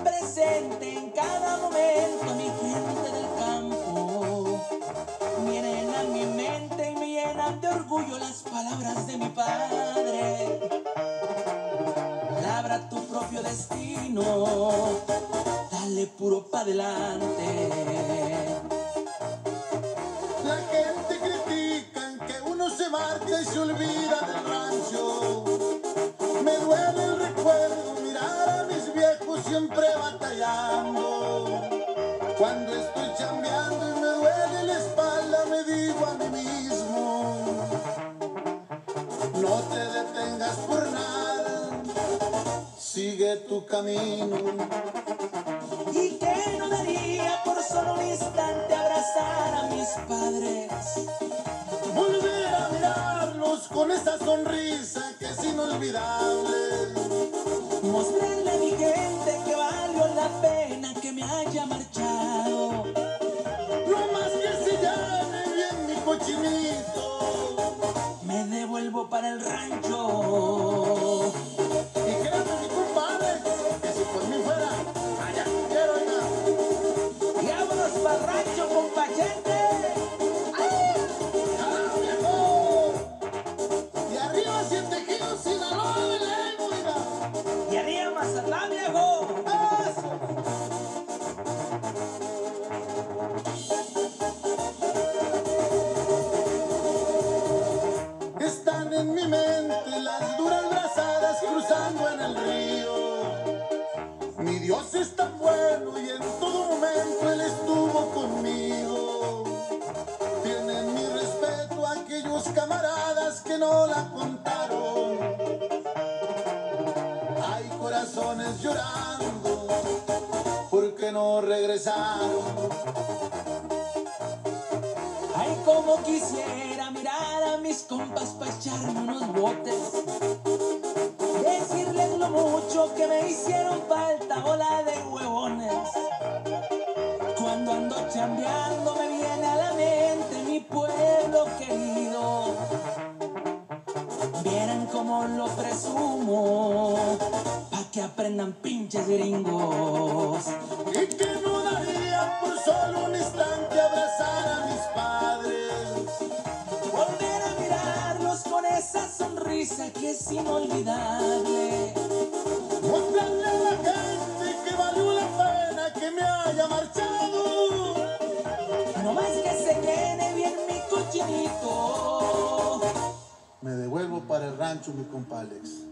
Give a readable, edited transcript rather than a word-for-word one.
presente en cada momento, mi gente del campo. Vienen a mi mente y me llenan de orgullo las palabras de mi padre. Labra tu propio destino, dale puro pa' adelante. La gente critica que uno se marcha y se olvida del rancho. Me duele el recuerdo mirar a mis viejos siempre batallando. Cuando estoy chambeando y me duele la espalda, me digo a mí mismo: no te detengas por nada, sigue tu camino. ¿Y qué no daría por solo un instante abrazar a mis padres? Volver a mirarlos con esa sonrisa que es inolvidable. Mostrarle a mi gente que valió la pena que me haya marchado. No más que se llame bien mi cochinito, Me devuelvo para el rancho. y créame mi compadre, que si por mí fuera, allá quiero ir. Y vámonos para el rancho, compa gente. ¡Carajo, viejo! Y arriba 7 kilos, Sinaloa de lejos, mira. Y arriba Mazatlán, viejo. ¡Eso! Están en mi mente las duras brazadas cruzando en el río. Mi Dios es tan bueno y en todo momento Él estuvo conmigo. Tienen mi respeto aquellos camaradas que no la contaron. Hay corazones llorando porque no regresaron. Ay, como quisiera mirar a mis compas pa' echarme unos botes. Decirles lo mucho que me hicieron falta, bola de huevones. Cuando ando chambeando me viene a la mente mi pueblo querido. Vieran cómo lo presumo, pa' que aprendan pinches gringos. Y que no daría por solo un instante abrazar a mis padres. Volver a mirarlos con esa sonrisa que es inolvidable. Mostrarle a la gente que valió la pena que me haya marchado. No más que se llene bien mi cochinito. Me devuelvo para el rancho, mi compa Alex.